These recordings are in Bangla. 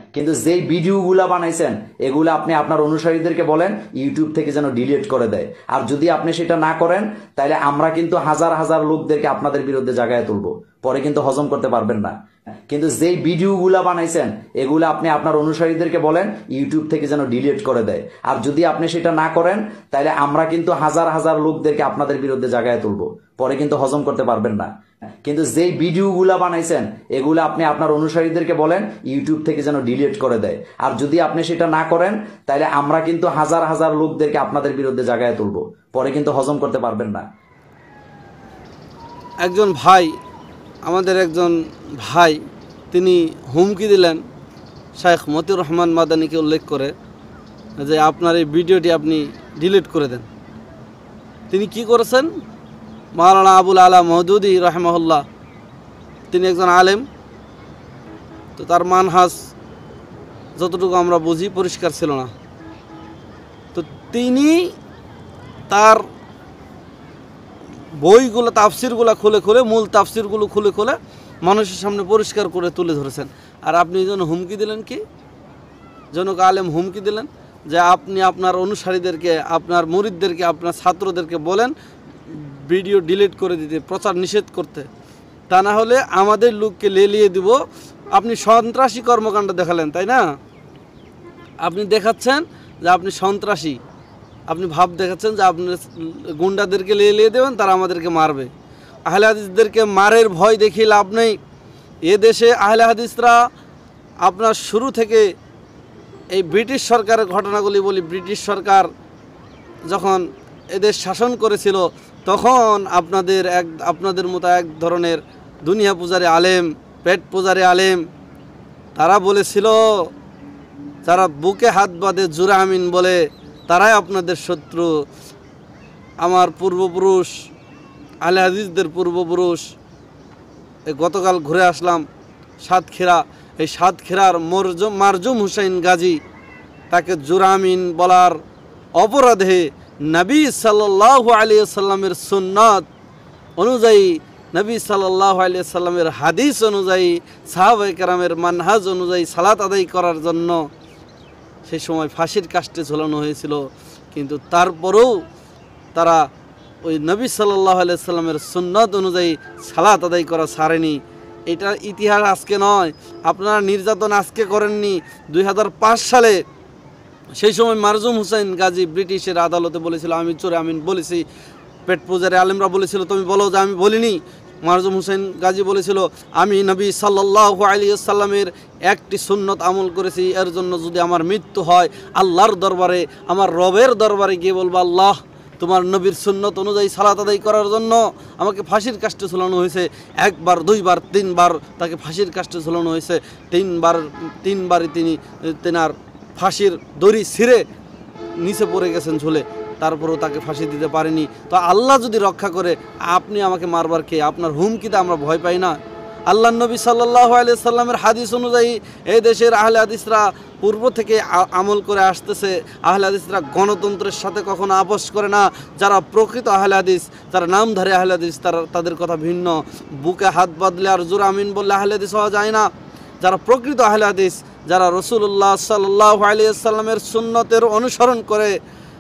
কিন্তু যেই ভিডিওগুলো বানাইছেন এগুলো আপনি আপনার অনুসারীদেরকে বলেন ইউটিউব থেকে যেন ডিলিট করে দেয়। আর যদি আপনি সেটা না করেন তাহলে আমরা কিন্তু হাজার হাজার লোকদেরকে আপনাদের বিরুদ্ধে জায়গায় তুলবো, পরে কিন্তু হজম করতে পারবেন না। কিন্তু যেই ভিডিওগুলো বানাইছেন এগুলো আপনি আপনার অনুসারীদেরকে বলেন ইউটিউব থেকে যেন ডিলিট করে দেয়। আর যদি আপনি সেটা না করেন তাহলে আমরা কিন্তু হাজার হাজার লোকদেরকে আপনাদের বিরুদ্ধে জায়গায় তুলবো, পরে কিন্তু হজম করতে পারবেন না। কিন্তু যেই ভিডিওগুলো বানাইছেন এগুলো আপনি আপনার অনুসারীদেরকে বলেন ইউটিউব থেকে যেন ডিলিট করে দেয়। আর যদি আপনি সেটা না করেন তাহলে আমরা কিন্তু হাজার হাজার লোকদেরকে আপনাদের বিরুদ্ধে জায়গায় তুলবো, পরে কিন্তু হজম করতে পারবেন না। একজন ভাই, আমাদের একজন ভাই, তিনি হুমকি দিলেন শেখ মতিউর রহমান মাদানীকে উল্লেখ করে যে আপনার এই ভিডিওটি আপনি ডিলিট করে দেন। তিনি কি করেছেন? মাওলানা আবুল আলা মওদুদী রাহিমাহুল্লাহ, তিনি একজন আলেম, তো তার মানহাজ যতটুকু আমরা বুঝি পরিষ্কার ছিল না। তো তিনি তার বইগুলো, তাফসিরগুলো খুলে খুলে, মূল তাফসিরগুলো খুলে খুলে মানুষের সামনে পরিষ্কার করে তুলে ধরেছেন। আর আপনি যেন হুমকি দিলেন, কি জনক আলেম হুমকি দিলেন যে আপনি আপনার অনুসারীদেরকে, আপনার মুরিদদেরকে, আপনার ছাত্রদেরকে বলেন ভিডিও ডিলিট করে দিতে, প্রচার নিষেধ করতে, তা না হলে আমাদের লোককে লেলিয়ে দিব। আপনি সন্ত্রাসী কর্মকাণ্ড দেখালেন, তাই না? আপনি দেখাচ্ছেন যে আপনি সন্ত্রাসী, আপনি ভাব দেখাচ্ছেন যে আপনি গুন্ডাদেরকে লেলিয়ে দেবেন, তারা আমাদেরকে মারবে। আহলে হাদিসদেরকে মারের ভয় দেখিয়ে লাভ নেই। এ দেশে আহলে হাদিসরা আপনার শুরু থেকে, এই ব্রিটিশ সরকারের ঘটনাগুলি বলি, ব্রিটিশ সরকার যখন এদেশ শাসন করেছিল তখন আপনাদের মতো এক ধরনের দুনিয়া পূজারী আলেম, পেট পূজারী আলেম, তারা বলেছিল, যারা বুকে হাত বাঁধে জুরা আমিন বলে, তারাই আপনাদের শত্রু। আমার পূর্বপুরুষ, আহলে হাদিসদের পূর্বপুরুষ, গতকাল ঘুরে আসলাম সাতক্ষীরা, এই সাতক্ষীরার মারজুম হুসাইন গাজী, তাকে জুরা আমিন বলার অপরাধে নবী সাল্লাল্লাহু আলাইহি সাল্লামের সুন্নাত অনুযায়ী, নবী সাল্লাল্লাহু আলাইহি সাল্লামের হাদিস অনুযায়ী, সাহাবায়ে কেরামের মানহাজ অনুযায়ী সালাত আদায় করার জন্য সেই সময় ফাঁসির কাস্টে ঝোলানো হয়েছিল। কিন্তু তারপরেও তারা ওই নবী সাল্লাল্লাহু আলাইহি সাল্লামের সুন্নাত অনুযায়ী সালাত আদায় করা ছাড়েনি। এটা ইতিহাস আজকে নয়, আপনারা নির্যাতন আজকে করেননি। 2005 সালে সেই সময় মারজুম হুসাইন গাজী ব্রিটিশের আদালতে বলেছিল আমি চোরে আমিন বলেছি। পেট পূজারী আলেমরা বলেছিল তুমি বলো যে আমি বলিনি। মারজুম হুসাইন গাজী বলেছিল আমি নবী সাল্লাল্লাহু আলাইহি সাল্লামের একটি সুন্নত আমল করেছি, এর জন্য যদি আমার মৃত্যু হয় আল্লাহর দরবারে, আমার রবের দরবারে গিয়ে বলবো আল্লাহ তোমার নবীর সুন্নত অনুযায়ী সালাত আদায় করার জন্য আমাকে ফাঁসির কাস্টে ঝুলানো হয়েছে। একবার, দুইবার, তিনবার তাকে ফাঁসির কাস্টে ঝুলানো হয়েছে। তিনবারই তিনি তেনার ফাঁসির দড়ি ছিঁড়ে নিচে পড়ে গেছেন ঝুলে, তারপরেও তাকে ফাঁসি দিতে পারেনি। তো আল্লাহ যদি রক্ষা করে, আপনি আমাকে মারবার কে? আপনার হুমকিতে আমরা ভয় পাই না। আল্লাহ নবী সাল্লাল্লাহু আলাইহি সাল্লামের হাদিস অনুযায়ী এই দেশের আহলে হাদিসরা পূর্ব থেকে আমল করে আসতেছে। আহলে হাদিসরা গণতন্ত্রের সাথে কখনো আপোষ করে না। যারা প্রকৃত আহলে হাদিস, যারা নামধারী আহলে হাদিস, তাদের কথা ভিন্ন। বুকে হাত বাঁধলে আর জোর আমিন বললে আহলে হাদিস হওয়া যায় না। যারা প্রকৃত আহলে হাদিস, যারা রাসূলুল্লাহ সাল্লাল্লাহু আলাইহি সাল্লামের সুন্নতের অনুসরণ করে,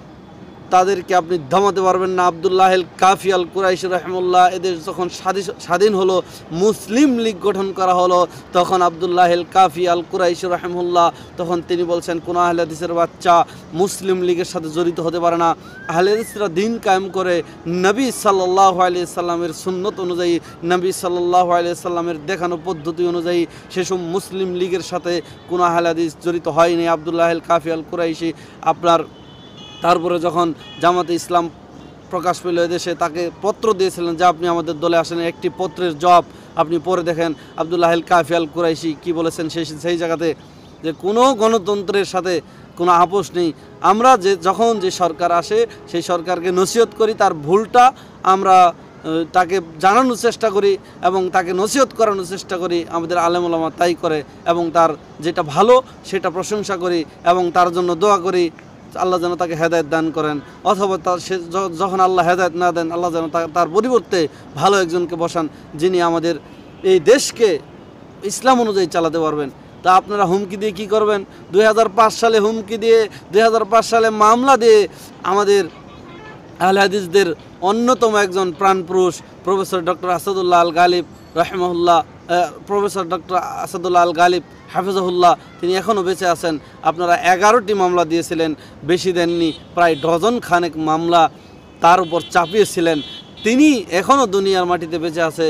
তাদেরকে আপনি থামাতে পারবেন না। আব্দুল্লাহ আল কাফি আল কুরাইশি রাহিমাহুল্লাহ, এদের যখন স্বাধীন হলো, মুসলিম লীগ গঠন করা হলো, তখন আব্দুল্লাহ আল কাফি আল কুরাইশি রাহিমাহুল্লাহ তখন তিনি বলছেন কোনো আহলে হাদিসের বাচ্চা মুসলিম লীগের সাথে জড়িত হতে পারে না। আহলে হাদিসরা দিন কায়েম করে নবী সাল্লাল্লাহু আলাইহি সাল্লামের সুন্নত অনুযায়ী, নবী সাল্লাল্লাহু আলাইহি সাল্লামের দেখানো পদ্ধতি অনুযায়ী। সেসব মুসলিম লীগের সাথে কোনো আহলে হাদিস জড়িত হয়নি। আব্দুল্লাহ আল কাফি আল কুরাইশি আপনার তারপরে যখন জামাতে ইসলাম প্রকাশ পেল এদেশে, তাকে পত্র দিয়েছিলেন যে আপনি আমাদের দলে আসেন। একটি পত্রের জবাব আপনি পড়ে দেখেন আব্দুল্লাহ আল কাফি আল কুরাইশি কী বলেছেন সেই জায়গাতে, যে কোনো গণতন্ত্রের সাথে কোনো আপোষ নেই। আমরা যখন যে সরকার আসে সেই সরকারকে নসিহত করি, তার ভুলটা আমরা তাকে জানানোর চেষ্টা করি এবং তাকে নসিহত করানোর চেষ্টা করি। আমাদের আলেম ওলামা তাই করে এবং তার যেটা ভালো সেটা প্রশংসা করি এবং তার জন্য দোয়া করি আল্লাহ যেন তাকে হেদায়েত দান করেন, অথবা যখন আল্লাহ হেদায়েত না দেন আল্লাহ যেন তার পরিবর্তে ভালো একজনকে বসান যিনি আমাদের এই দেশকে ইসলাম অনুযায়ী চালাতে পারবেন। তা আপনারা হুমকি দিয়ে কি করবেন? 2005 সালে হুমকি দিয়ে 2005 সালে মামলা দিয়ে আমাদের আহলে হাদিসদের অন্যতম একজন প্রাণপুরুষ প্রফেসর ডক্টর আসাদুল্লাহ আল গালিব রাহিমাহুল্লাহ, প্রফেসর ডক্টর আসাদুল্লাহ আল গালিব হাফিজাহুল্লাহ, তিনি এখনও বেঁচে আছেন। আপনারা 11টি মামলা দিয়েছিলেন, বেশি দেননি, প্রায় ডজন খানেক মামলা তার উপর চাপিয়েছিলেন। তিনি এখনও দুনিয়ার মাটিতে বেঁচে আছে।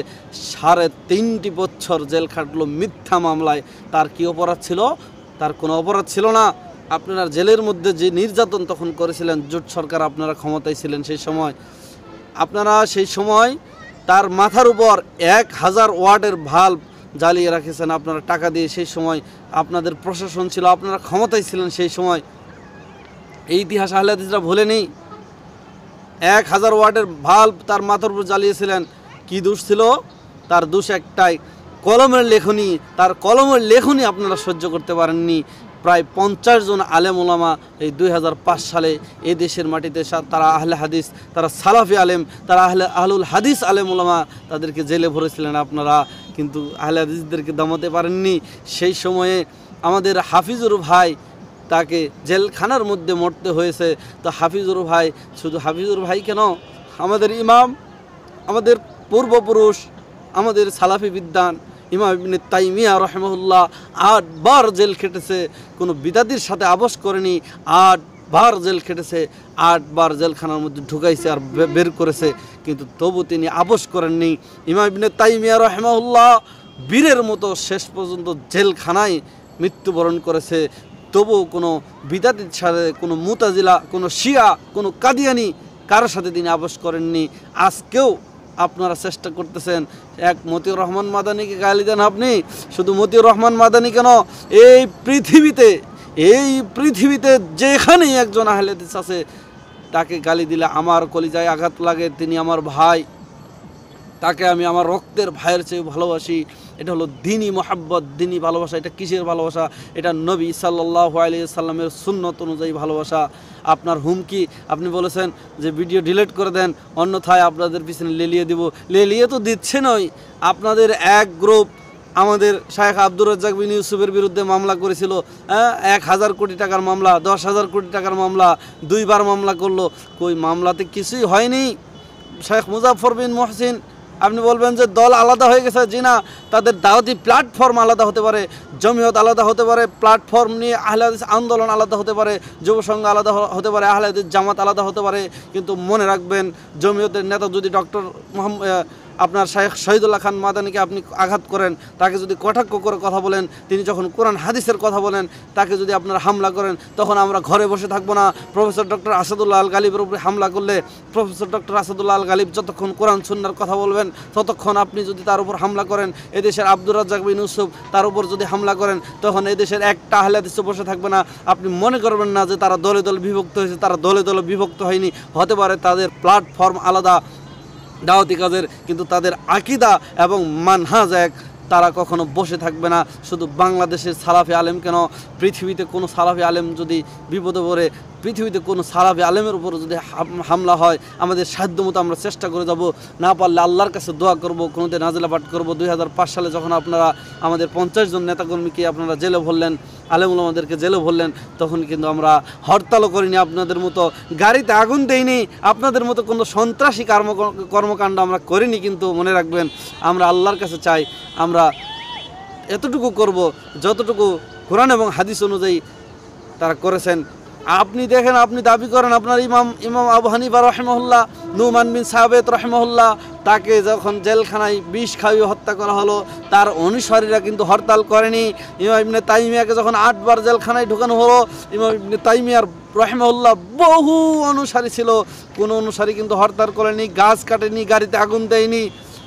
3.5 বছর জেল খাটলো মিথ্যা মামলায়। তার কি অপরাধ ছিল? তার কোনো অপরাধ ছিল না। আপনারা জেলের মধ্যে যে নির্যাতন তখন করেছিলেন, জোট সরকার আপনারা ক্ষমতায় ছিলেন সেই সময়, আপনারা সেই সময় তার মাথার উপর 1000 ওয়াটের ভাল্ব জ্বালিয়ে রাখেছেন আপনারা টাকা দিয়ে। সেই সময় আপনাদের প্রশাসন ছিল, আপনারা ক্ষমতায় ছিলেন সেই সময়। এই ইতিহাস আহলে হাদিসরা ভোলেনি। 1000 ওয়াটের ভাল্ব তার মাথার উপর জ্বালিয়েছিলেন। কি দোষ ছিল? তার দোষ একটাই, কলমের লেখনী। তার কলমের লেখনী আপনারা সহ্য করতে পারেননি। প্রায় 50 জন আলেম ওলামা এই 2005 সালে এই দেশের মাটিতে, তারা আহলে হাদিস, তারা সালাফি আলেম, তারা আহলুল হাদিস আলেম ওলামা, তাদেরকে জেলে ভরেছিলেন আপনারা, কিন্তু আহলে হাদিসদেরকে দমাতে পারেননি। সেই সময়ে আমাদের হাফিজুর ভাই, তাকে জেলখানার মধ্যে মরতে হয়েছে। তো হাফিজুর ভাই, শুধু হাফিজুর ভাই কেন, আমাদের ইমাম, আমাদের পূর্বপুরুষ, আমাদের সালাফি বিদ্বান ইমাম ইবনে তাইমিয়া রাহিমাহুল্লাহ 8 বার জেল খেটেছে, কোনো বিদাতির সাথে আপোষ করেনি। 8 বার জেল খেটেছে, 8 বার জেলখানার মধ্যে ঢুকাইছে আর বের করেছে, কিন্তু তবু তিনি আপোষ করেননি। ইমাম ইবনে তাইমিয়া রাহিমাহুল্লাহ বীরের মতো শেষ পর্যন্ত জেলখানায় মৃত্যুবরণ করেছে। তবুও কোনো বিদাতির সাথে, কোনো মুতাজিলা, কোনো শিয়া, কোনো কাদিয়ানি, কারোর সাথে তিনি আপোষ করেননি। আজকেও আপনারা চেষ্টা করতেছেন এক মতিউর রহমান মাদানিকে গালি দেন আপনি। শুধু মতিউর রহমান মাদানি কেন, এই পৃথিবীতে যেখানেই একজন আহলে হাদিস আছে, তাকে গালি দিলে আমার কলিজায় আঘাত লাগে। তিনি আমার ভাই, তাকে আমি আমার রক্তের ভাইয়ের চেয়ে ভালোবাসি। এটা হলো দ্বীনি মোহাব্বত, দ্বীনি ভালোবাসা। এটা কিসের ভালোবাসা? এটা নবী সাল্লাল্লাহু আলাইহি সাল্লামের সুন্নত অনুযায়ী ভালোবাসা। আপনার হুমকি, আপনি বলেছেন যে ভিডিও ডিলিট করে দেন, অন্যথায় আপনাদের পিছনে লেলিয়ে দিব। লেলিয়ে তো দিচ্ছেনই। আপনাদের এক গ্রুপ আমাদের শায়েখ আব্দুর রাজ্জাক বিন ইউসুফের বিরুদ্ধে মামলা করেছিল, 1000 কোটি টাকার মামলা, 10,000 কোটি টাকার মামলা, 2 বার মামলা করলো। কই মামলাতে কিছুই হয়নি। শায়েখ মুজাফফর বিন মুহসিন, আপনি বলবেন যে দল আলাদা হয়ে গেছে। জি না, তাদের দাওয়াতি প্ল্যাটফর্ম আলাদা হতে পারে, জমিয়ত আলাদা হতে পারে, প্ল্যাটফর্ম নিয়ে আহলে হাদিস আন্দোলন আলাদা হতে পারে, যুব সংঘ আলাদা হতে পারে, আহলে হাদিস জামাত আলাদা হতে পারে, কিন্তু মনে রাখবেন জমিয়তের নেতা যদি ডক্টর আপনার শায়েখ শহীদুল্লাহ খান মাদানিকে আপনি আঘাত করেন, তাকে যদি কটাক্ষ করে কথা বলেন, তিনি যখন কোরআন হাদিসের কথা বলেন, তাকে যদি আপনারা হামলা করেন, তখন আমরা ঘরে বসে থাকবো না। প্রফেসর ডক্টর আসাদুল্লাহ আল গালিবের উপরে হামলা করলে, প্রফেসর ডক্টর আসাদুল্লাহ আল গালিব যতক্ষণ কোরআন সুন্নাহর কথা বলবেন, ততক্ষণ আপনি যদি তার উপর হামলা করেন, এদেশের আব্দুর রাজ্জাক বিন ইউসুফ তার উপর যদি হামলা করেন, তখন এদেশের একটা আহলে হাদিস বসে থাকবে না। আপনি মনে করবেন না যে তারা দলে দলে বিভক্ত হয়েছে। তারা দলে দলে বিভক্ত হয়নি। হতে পারে তাদের প্ল্যাটফর্ম আলাদা দাওয়াতি কাজের, কিন্তু তাদের আকীদা এবং মানহাজ এক। তারা কখনো বসে থাকবে না। শুধু বাংলাদেশের সালাফি আলেম কেন, পৃথিবীতে কোনো সালাফি আলেম যদি বিপদে পড়ে, পৃথিবীতে কোনো সালাফি আলেমের উপর যদি হামলা হয়, আমাদের সাধ্যমতো আমরা চেষ্টা করে যাব। না পারলে আল্লাহর কাছে দোয়া করব, কোনোদিন নাজিলা পাঠ করব। 2005 সালে যখন আপনারা আমাদের 50 জন নেতাকর্মীকে আপনারা জেলে ভরলেন, আলেম ওলামাদেরকে জেলে ভরলেন, তখন কিন্তু আমরা হরতালও করিনি আপনাদের মতো, গাড়িতে আগুন দেইনি, আপনাদের মতো কোনো সন্ত্রাসী কর্মকাণ্ড আমরা করিনি। কিন্তু মনে রাখবেন, আমরা আল্লাহর কাছে চাই, আমরা এতটুকু করব যতটুকু কোরআন এবং হাদিস অনুযায়ী তারা করেছেন। আপনি দেখেন, আপনি দাবি করেন আপনার ইমাম আবু হানিফা রাহিমাহুল্লাহ, নুমান বিন সাবিত রাহিমাহুল্লাহ, তাকে যখন জেলখানায় বিষ খাইয়ে হত্যা করা হলো, তার অনুসারীরা কিন্তু হরতাল করেনি। ইমাম ইবনে তাইমিয়াকে যখন 8 বার জেলখানায় ঢোকানো হলো, ইমাম ইবনে তাইমিয়ার রাহিমাহুল্লাহ বহু অনুসারী ছিল, কোনো অনুসারী কিন্তু হরতাল করেনি, গাছ কাটেনি, গাড়িতে আগুন দেয়নি।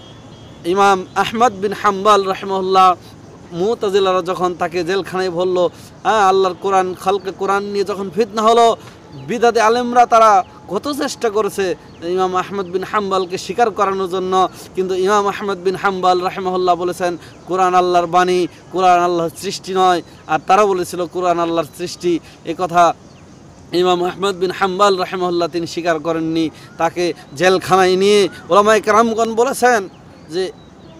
ইমাম আহমদ বিন হাম্বল রাহিমাহুল্লাহ, মুতাজিলারা যখন তাকে জেলখানায় ভরলো, আল্লাহর কোরআন, খালকে কোরআন নিয়ে যখন ফিতনা হলো, বিদাতি আলেমরা তারা কত চেষ্টা করেছে ইমাম আহমদ বিন হাম্বলকে স্বীকার করানোর জন্য, কিন্তু ইমাম আহমদ বিন হাম্বল রাহিমাহুল্লাহ বলেছেন কোরআন আল্লাহর বাণী, কোরআন আল্লাহর সৃষ্টি নয়। আর তারা বলেছিল কোরআন আল্লাহর সৃষ্টি। এ কথা ইমাম আহমদ বিন হাম্বল রাহিমাহুল্লাহ তিনি স্বীকার করেননি। তাকে জেলখানায় নিয়ে ওলামায়ে কেরামগণ বলেছেন যে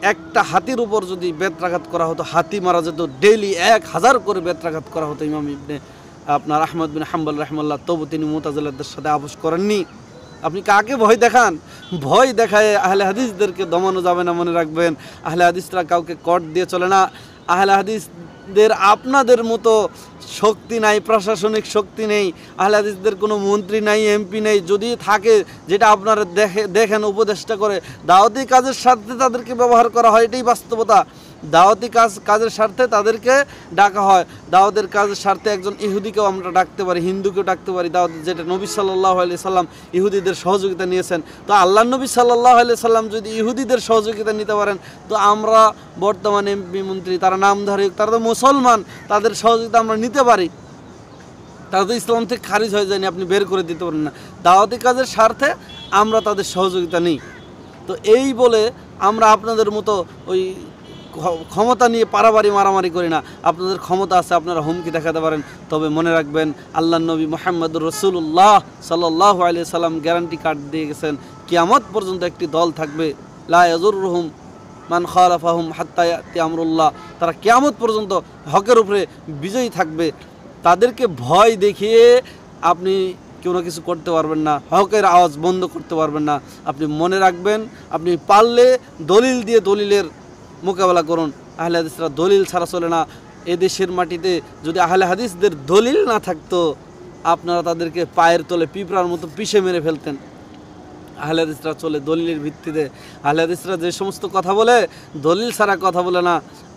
একটা হাতির উপর যদি বেত্রাঘাত করা হতো, হাতি মারা যেত, ডেইলি 1000 করে বেত্রাঘাত করা হতো ইমাম ইবনে আপনার আহমদ বিন হাম্বল রাহিমাহুল্লাহ, তবু তিনি মুতাজিলাদের সাথে আপোষ করেননি। আপনি কাকে ভয় দেখান? ভয় দেখায় আহলে হাদিসদেরকে দমানো যাবে না, মনে রাখবেন। আহলে হাদিসরা কাউকে কট দিয়ে চলে না। আহলে হাদিসদের আপনাদের মতো শক্তি নাই, প্রশাসনিক শক্তি নেই। আহলে হাদিসদের কোনো মন্ত্রী নাই, এমপি নেই। যদি থাকে, যেটা আপনারা দেখেন উপদেষ্টা করে, দাওয়াতি কাজের স্বার্থে তাদেরকে ব্যবহার করা হয়, এটাই বাস্তবতা। দাওয়াতি কাজের স্বার্থে তাদেরকে ডাকা হয়। দাওয়াতের কাজের স্বার্থে একজন ইহুদিকেও আমরা ডাকতে পারি, হিন্দুকেও ডাকতে পারি দাওয়াত, যেটা নবী সাল্লাল্লাহু আলাইহি সাল্লাম ইহুদিদের সহযোগিতা নিয়েছেন। তো আল্লাহ নবী সাল্লাল্লাহু আলাইহি সাল্লাম যদি ইহুদিদের সহযোগিতা নিতে পারেন, তো আমরা বর্তমান এমপি মন্ত্রী, তারা নামধারী, তারা তো মুসলমান, তাদের সহযোগিতা আমরা নিতে পারি। তারা তো ইসলাম থেকে খারিজ হয়ে যায়নি, আপনি বের করে দিতে পারেন না। দাওয়াতি কাজের স্বার্থে আমরা তাদের সহযোগিতা নিই। তো এই বলে আমরা আপনাদের মতো ওই ক্ষমতা নিয়ে পারাবারি মারামারি করি না। আপনাদের ক্ষমতা আছে, আপনারা হুমকি দেখাতে পারেন। তবে মনে রাখবেন, আল্লাহর নবী মুহাম্মদুর রাসূলুল্লাহ সাল্লাল্লাহু আলাইহি সাল্লাম গ্যারান্টি কার্ড দিয়ে গেছেন, কিয়ামত পর্যন্ত একটি দল থাকবে, লা ইয়াজুররুহুম মান খালাফাহুম হাত্তা ইয়াতি আমরুল্লাহ। তারা কিয়ামত পর্যন্ত হকের উপরে বিজয়ী থাকবে। তাদেরকে ভয় দেখিয়ে আপনি কোনো কিছু করতে পারবেন না, হকের আওয়াজ বন্ধ করতে পারবেন না। আপনি মনে রাখবেন, আপনি পারলে দলিল দিয়ে দলিলের মোকাবেলা করুন। আহলে হাদিসরা দলিল ছাড়া চলে না। এদেশের মাটিতে যদি আহলে হাদিসদের দলিল না থাকতো, আপনারা তাদেরকে পায়ের তলে পিঁপড়ার মতো পিষে মেরে ফেলতেন। আহলে হাদিসরা চলে দলিলের ভিত্তিতে। আহলে হাদিসরা যে সমস্ত কথা বলে, দলিল ছাড়া কথা বলে না।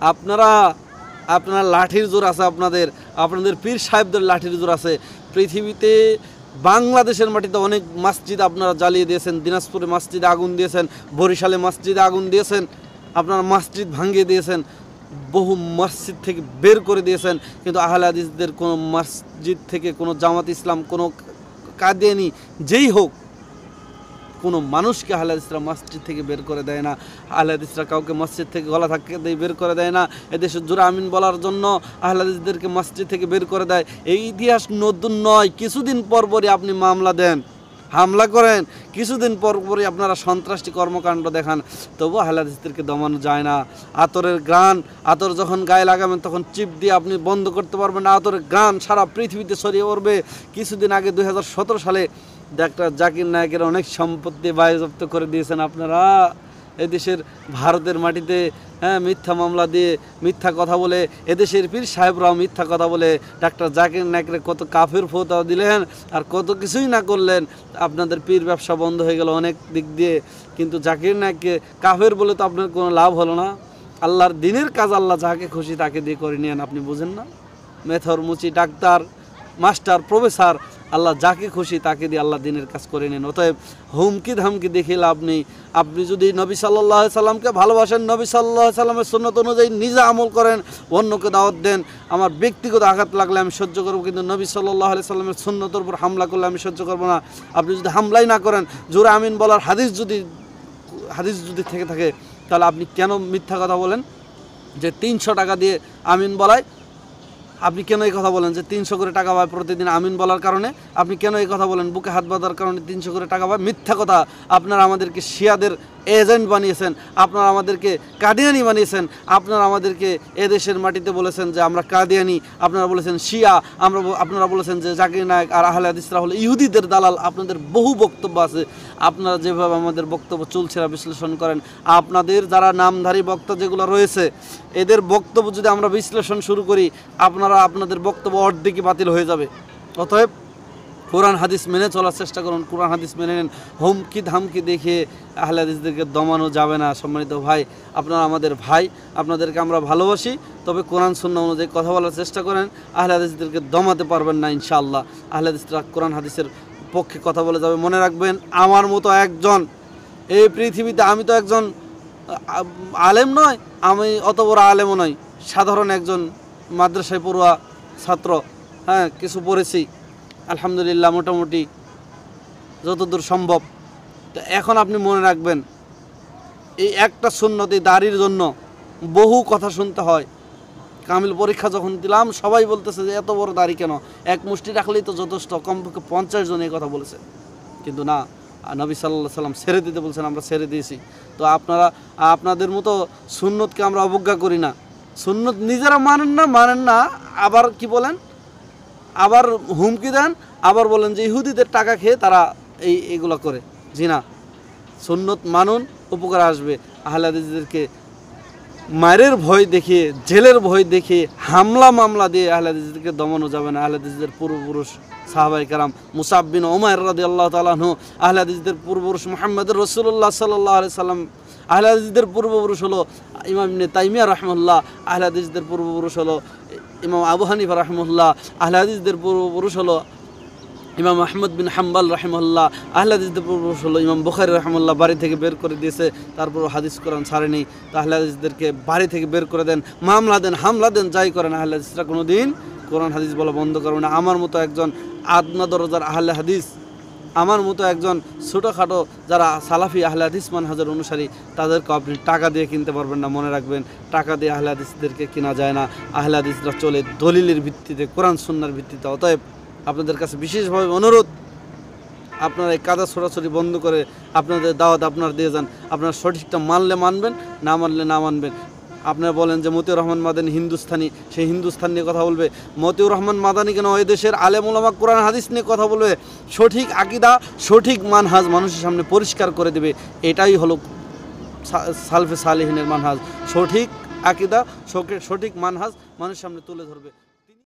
আপনারা লাঠির জোর আছে, আপনাদের পীর সাহেবদের লাঠির জোর আছে। পৃথিবীতে বাংলাদেশের মাটিতে অনেক মসজিদ আপনারা জ্বালিয়ে দিয়েছেন। দিনাজপুরে মসজিদে আগুন দিয়েছেন, বরিশালে মসজিদে আগুন দিয়েছেন, আপনারা মসজিদ ভাঙিয়ে দিয়েছেন, বহু মসজিদ থেকে বের করে দিয়েছেন। কিন্তু আহলে হাদিসদের কোনো মসজিদ থেকে, কোনো জামাত ইসলাম, কোনো কাদিয়ানি যেই হোক, কোনো মানুষকে আহলে হাদিসরা মসজিদ থেকে বের করে দেয় না। আহলে হাদিসরা কাউকে মসজিদ থেকে গলা ধাক্কা দিয়ে বের করে দেয় না। এদেশে জোরে আমিন বলার জন্য আহলে হাদিসদেরকে মসজিদ থেকে বের করে দেয়। এই ইতিহাস নতুন নয়। কিছুদিন পরপরই আপনি মামলা দেন, হামলা করেন, কিছুদিন পরপরই আপনারা সন্ত্রাসী কর্মকাণ্ড দেখান, তবু আহলে হাদিসদেরকে দমানো যায় না। আতরের ঘ্রাণ, আতর যখন গায়ে লাগাবেন তখন চিপ দিয়ে আপনি বন্ধ করতে পারবেন না। আতরের ঘ্রাণ সারা পৃথিবীতে ছড়িয়ে পড়বে। কিছুদিন আগে 2017 সালে ডাক্তার জাকির নায়েকের অনেক সম্পত্তি বাজেয়াপ্ত করে দিয়েছেন আপনারা। এদেশের ভারতের মাটিতে মিথ্যা মামলা দিয়ে, মিথ্যা কথা বলে, এদেশের পীর সাহেবরাও মিথ্যা কথা বলে ডাক্তার জাকির নায়েকের কত কাফের ফতোয়া দিলেন, আর কত কিছুই না করলেন। আপনাদের পীর ব্যবসা বন্ধ হয়ে গেল অনেক দিক দিয়ে। কিন্তু জাকির নায়েককে কাফের বলে তো আপনার কোনো লাভ হলো না। আল্লাহর দিনের কাজ আল্লাহ যাকে খুশি তাকে দিয়ে করে নিয়েন। আপনি বুঝেন না? মেথর, মুচি, ডাক্তার, মাস্টার, প্রফেসর, আল্লাহ যাকে খুশি তাকে দিয়ে আল্লাহ দিনের কাজ করে নেন। অতএব হুমকি ধামকি দেখে লাভ নেই। আপনি যদি নবী সাল্লাল্লাহু আলাইহি সাল্লামকে ভালোবাসেন, নবী সাল্লাল্লাহু আলাইহি সাল্লামের সুন্নাত অনুযায়ী নিজে আমল করেন, অন্যকে দাওয়াত দেন। আমার ব্যক্তিগত আঘাত লাগলে আমি সহ্য করব, কিন্তু নবী সাল্লাল্লাহু আলাইহি সাল্লামের সুন্নতের উপর হামলা করলে আমি সহ্য করব না। আপনি যদি হামলাই না করেন, জোরে আমিন বলার হাদিস যদি থেকে থাকে, তাহলে আপনি কেন মিথ্যা কথা বলেন যে 300 টাকা দিয়ে আমিন বলায়? আপনি কেন এই কথা বলেন যে 300 করে টাকা পায় প্রতিদিন আমিন বলার কারণে? আপনি কেন এই কথা বলেন বুকে হাত বাঁধার কারণে 300 করে টাকা পায়? মিথ্যা কথা। আপনারা আমাদেরকে শিয়াদের এজেন্ট বানিয়েছেন, আপনারা আমাদেরকে কাদিয়ানি বানিয়েছেন, আপনারা আমাদেরকে এদেশের মাটিতে বলেছেন যে আমরা কাদিয়ানি, আপনারা বলেছেন শিয়া, আপনারা বলেছেন যে জাকির নায়েক আর আহলে হাদিসরা হলো ইহুদিদের দালাল। আপনাদের বহু বক্তব্য আছে। আপনারা যেভাবে আমাদের বক্তব্য চুলছেরা বিশ্লেষণ করেন, আপনাদের যারা নামধারী বক্তা যেগুলো রয়েছে, এদের বক্তব্য যদি আমরা বিশ্লেষণ শুরু করি, আপনাদের বক্তব্য অর্ধেকই বাতিল হয়ে যাবে। অতএব কোরআন হাদিস মেনে চলার চেষ্টা করুন, কোরআন হাদিস মেনে নেন। হুমকি ধামকি দেখে আহলে হাদিসদেরকে দমানো যাবে না। সম্মানিত ভাই, আপনারা আমাদের ভাই, আপনাদেরকে আমরা ভালোবাসি। তবে কোরআন সুন্নাহ অনুযায়ী কথা বলার চেষ্টা করেন। আহলে হাদিসদেরকে দমাতে পারবেন না ইনশাআল্লাহ। আহলে হাদিসরা কোরআন হাদিসের পক্ষে কথা বলে যাবে। মনে রাখবেন, আমার মতো একজন এই পৃথিবীতে, আমি তো একজন আলেম নয়, আমি অত বড় আলেমও নয়, সাধারণ একজন মাদ্রাসায় পড়ুয়া ছাত্র। কিছু পড়েছি আলহামদুলিল্লাহ, মোটামুটি যতদূর সম্ভব। তো এখন আপনি মনে রাখবেন, এই একটা সুন্নতি দাড়ির জন্য বহু কথা শুনতে হয়। কামিল পরীক্ষা যখন দিলাম, সবাই বলতেছে যে এত বড় দাড়ি কেন, এক মুষ্টি রাখলেই তো যথেষ্ট। কমপক্ষে 50 জন এই কথা বলেছে। কিন্তু না, নবী সাল্লাল্লাহু আলাইহি সাল্লাম ছেড়ে দিতে বলছেন, আমরা ছেড়ে দিয়েছি। তো আপনারা আপনাদের মতো সুন্নতকে আমরা অবজ্ঞা করি না। সুন্নত নিজেরা মানেন না, আবার কি বলেন, আবার হুমকি দেন, আবার বলেন যে ইহুদিদের টাকা খেয়ে তারা এইগুলো করে। জি না, সুন্নত মানুন, উপকার আসবে। আহলে হাদিসদেরকে মায়ের ভয় দেখিয়ে, জেলের ভয় দেখিয়ে, হামলা মামলা দিয়ে আহলে হাদিসদেরকে দমানো যাবে না। আহলে হাদিসদের পূর্বপুরুষ সাহাবায়ে কেরাম মুসাব বিন উমাইর রাদিয়াল্লাহু তাআলা আনহু, আহলে হাদিসদের পূর্বপুরুষ মুহাম্মদুর রাসূলুল্লাহ সাল্লাল্লাহু আলাইহি সাল্লাম, আহলে হাদিসদের পূর্বপুরুষ হলো ইমাম ইবনে তাইমিয়া রাহিমাহুল্লাহ, আহলে হাদিসদের পূর্বপুরুষ হলো ইমাম আবু হানিফা রাহিমাহুল্লাহ, আহলে হাদিসদের পূর্বপুরুষ হলো ইমাম আহমদ বিন হাম্বাল রাহিমাহুল্লাহ, আহলে হাদিসদের পূর্বপুরুষ হলো ইমাম বুখারী রাহিমাহুল্লাহ। বাড়ি থেকে বের করে দিয়েছে, তারপর হাদিস কোরআন ছাড়েনি। তো আহলে হাদিসদেরকে বাড়ি থেকে বের করে দেন, মামলা দেন, হামলা দেন, যাই করেন, আহলে হাদিসরা কোনো দিন কোরআন হাদিস বলা বন্ধ করবে না। আমার মতো একজন আদনা দরজার আহলে হাদিস, আমার মতো একজন ছোটোখাটো যারা সালাফি আহলে হাদিস মানহাজের অনুসারী, তাদেরকে আপনি টাকা দিয়ে কিনতে পারবেন না। মনে রাখবেন, টাকা দিয়ে আহলে হাদিসদেরকে কেনা যায় না। আহলে হাদিসরা চলে দলিলের ভিত্তিতে, কোরআন সুন্নাহর ভিত্তিতে। অতএব আপনাদের কাছে বিশেষভাবে অনুরোধ, আপনারা এই কাদা ছোড়াছড়ি বন্ধ করে আপনাদের দাওয়াত আপনারা দিয়ে যান। আপনারা সঠিকটা মানলে মানবেন, না মানলে না মানবেন। আপনারা বলেন যে মতিউর রহমান মাদানী হিন্দুস্তানি, সেই হিন্দুস্তান নিয়ে কথা বলবে। মতিউর রহমান মাদানী কেন, ওই দেশের আলেম ওলামা কোরআন হাদিস নিয়ে কথা বলবে। সঠিক আকীদা, সঠিক মানহাজ মানুষের সামনে পরিষ্কার করে দেবে। এটাই হলো সালফে সালেহিনের মানহাজ। সঠিক আকীদা, সঠিক মানহাজ মানুষের সামনে তুলে ধরবে।